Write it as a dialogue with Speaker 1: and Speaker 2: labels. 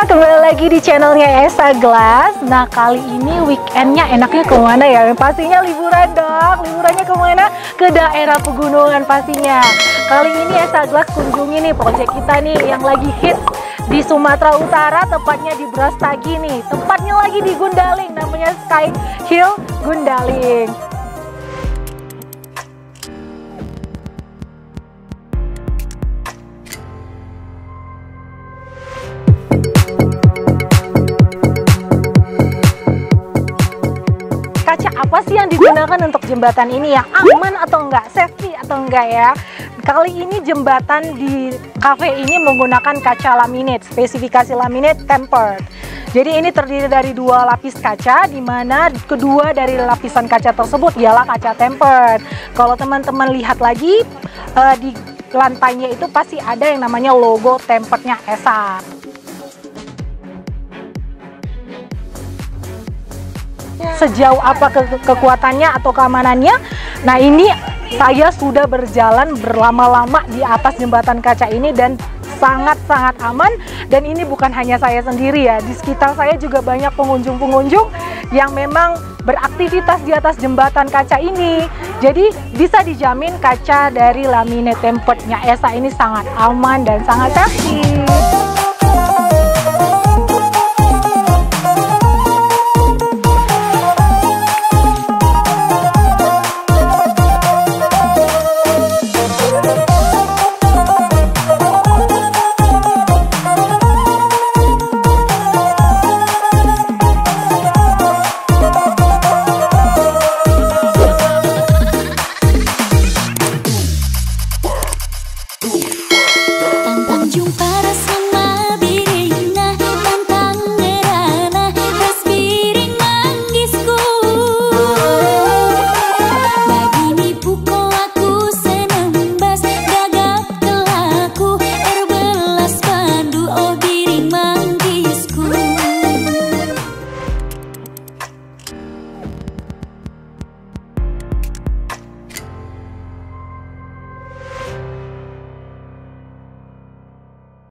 Speaker 1: kembali lagi di channelnya Esa Glass. Nah, kali ini weekendnya enaknya kemana ya? Pastinya liburan dong. Liburannya kemana? Ke daerah pegunungan pastinya. Kali ini Esa Glass kunjungi nih proyek kita nih yang lagi hit di Sumatera Utara, tepatnya di Brastagi nih. Tempatnya lagi di Gundaling, namanya Sky Hill Gundaling. Apa sih yang digunakan untuk jembatan ini, yang aman atau enggak, safety atau enggak ya? Kali ini jembatan di cafe ini menggunakan kaca laminate, spesifikasi laminate tempered. Jadi ini terdiri dari 2 lapis kaca, di mana kedua dari lapisan kaca tersebut ialah kaca tempered. Kalau teman-teman lihat lagi di lantainya itu pasti ada yang namanya logo temperednya Esa. Sejauh apa kekuatannya atau keamanannya? Nah, ini saya sudah berjalan berlama-lama di atas jembatan kaca ini dan sangat-sangat aman. Dan ini bukan hanya saya sendiri ya, di sekitar saya juga banyak pengunjung-pengunjung yang memang beraktivitas di atas jembatan kaca ini. Jadi bisa dijamin kaca dari laminate temperednya Esa ini sangat aman dan sangat safety.